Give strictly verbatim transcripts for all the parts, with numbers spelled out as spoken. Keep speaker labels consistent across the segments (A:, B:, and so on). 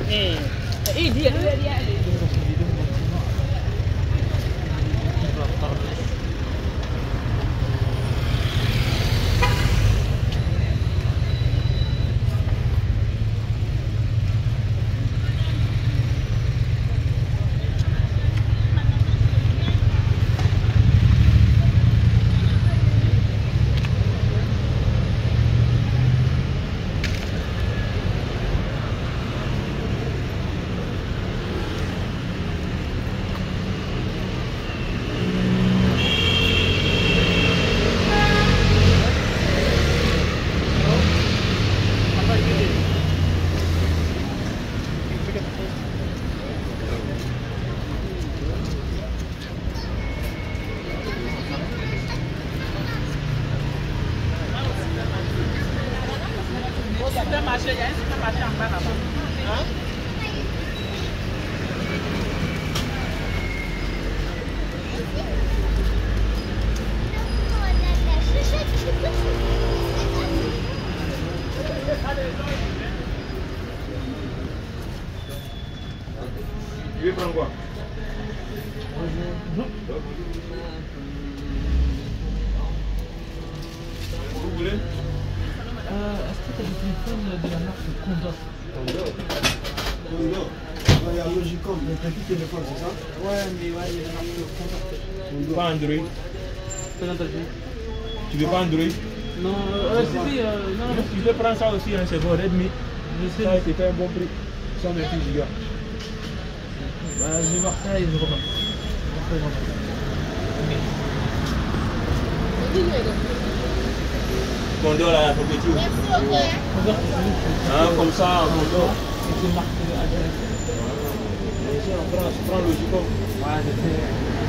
A: Eh, eh dia dia dia. Supermarché, il y a un supermarché en bas là-bas. Hein?
B: Tu veux prendre quoi? Vous voulez?
C: Euh, Est-ce que tu as des téléphones de la marque Condor?
B: Condor? Condor? Il y a Logicom, le petit téléphone, c'est ça?
C: Ouais, mais ouais, il y a la marque Condor.
B: Pas Android?
C: Pas d'Android.
B: Tu veux pas Android?
C: Non, euh, si, si, euh, non, parce que
B: tu peux prendre ça aussi, hein, c'est bon, Redmi.
C: je sais.
B: Ça, c'était un bon prix. cent vingt-huit gigas.
C: Bah, je vais voir ça et je reviens. Après, je reviens.
B: Condor là, pour petit.
C: Condor, c'est
B: Ah, comme ça, Condor.
C: c'est une marque agréable.
B: Ici en France, prends Logicom.
C: Ouais, je sais.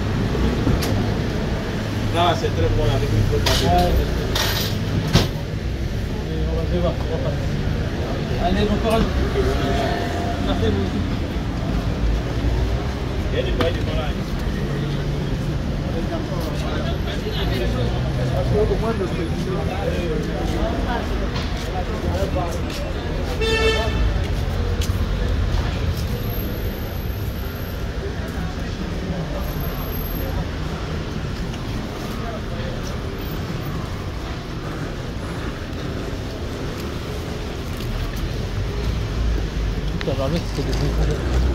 B: Là, c'est très bon avec une bonne batterie.
C: Ouais, je sais. Et on va je vais voir, on va passer. Allez, bon courage. Merci, vous aussi.
B: Il y a des bails de malade.
C: Ça va, mec, c'est des bons.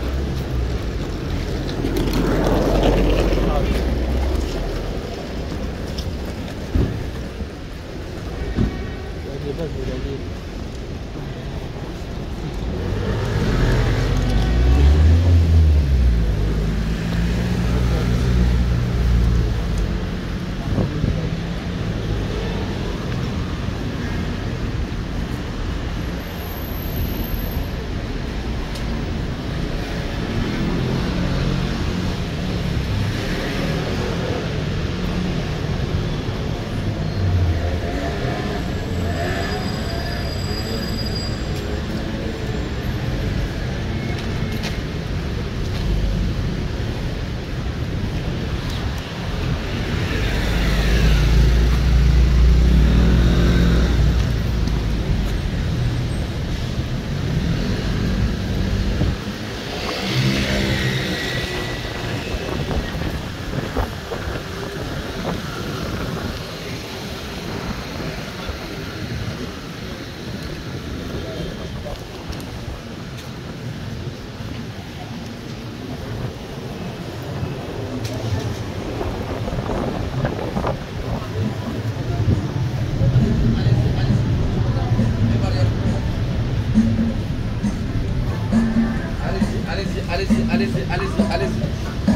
D: allez-y, allez-y, allez-y, allez-y.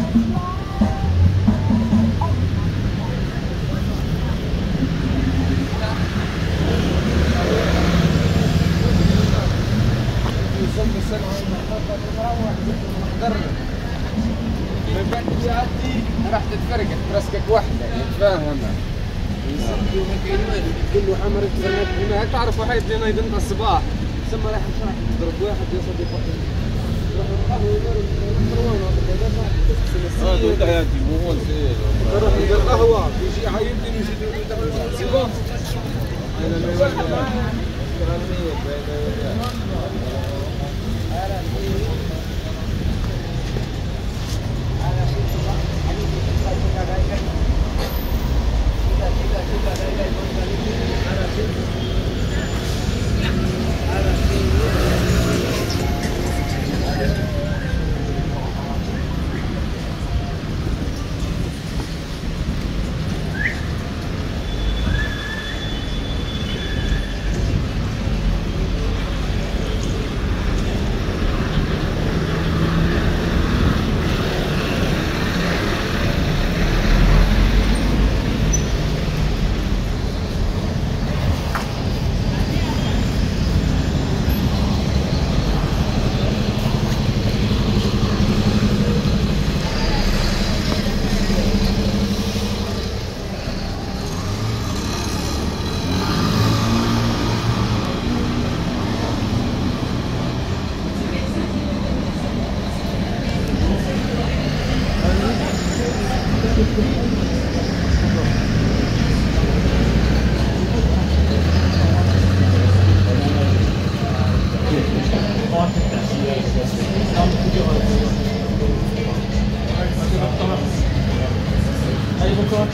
D: من بعد ساعتي راح تتفرق براسكك واحدة يتفاهم يسمي كلمات تقول له عمر تزنك هنا تعرف واحد هنا يدن الصباح ثم راح يشرح ضرب واحد يصل يفكر اه تقول حياتي مو هو السير يروح يلقى القهوة يجي يعيطني ويجي يدخل سيبا انا ما
C: Allez, bon courage.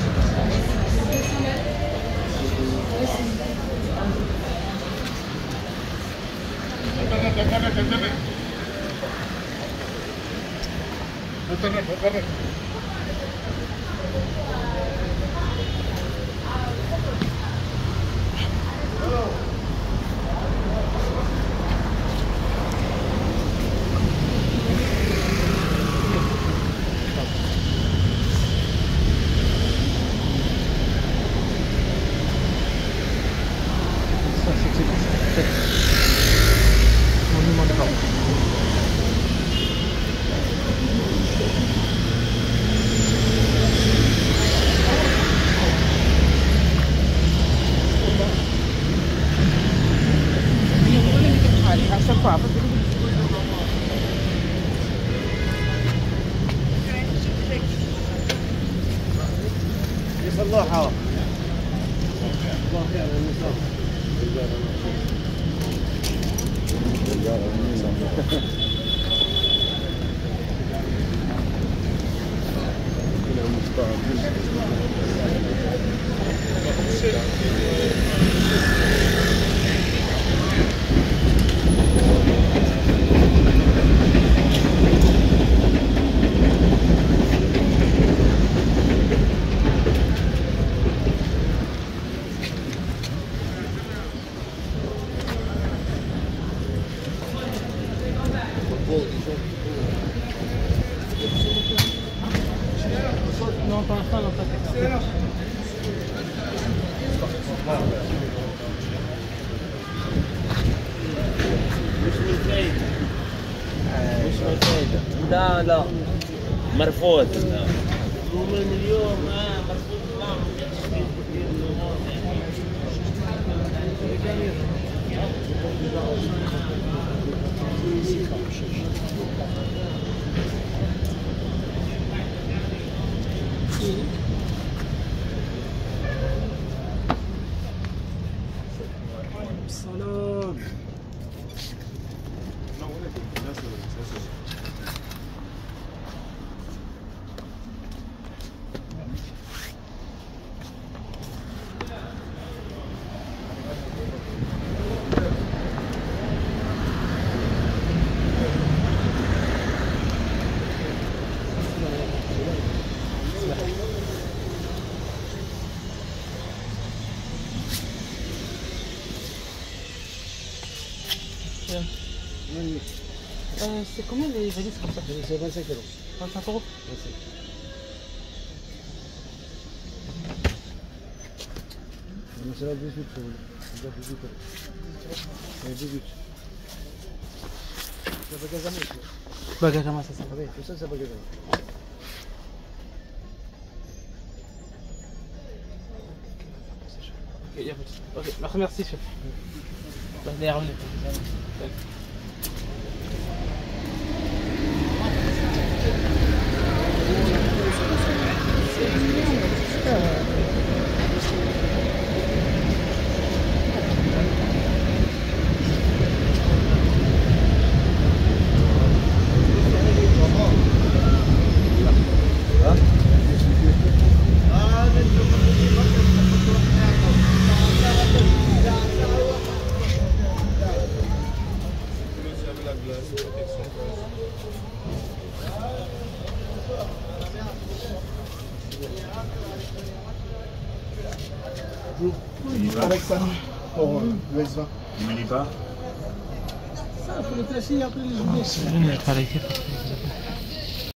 B: يصلحها. الله خير النظام.
C: Non, pour l'instant, non, pas fait.
E: مش مفيدة. لا لا مرفوض. ومن اليوم اه مرفوض. لا
B: السلام.
C: Euh, c'est combien les valises comme ça?
B: C'est vingt-cinq euros.
C: vingt-cinq euros.
B: C'est la dix-huit, si vous voulez. C'est la dix-huit euros. C'est dix-huit. C'est bagagement ici.
C: Bagagement, ça ça.
B: Oui, tout ça, c'est bagagement.
C: Ok, y a pas de souci. Ok, merci, merci chef. Bah, d'ailleurs, on est.
B: Avec ça, pour le S vingt.
F: Il ne lit pas.
C: Ça, il faut le classer après les jouer.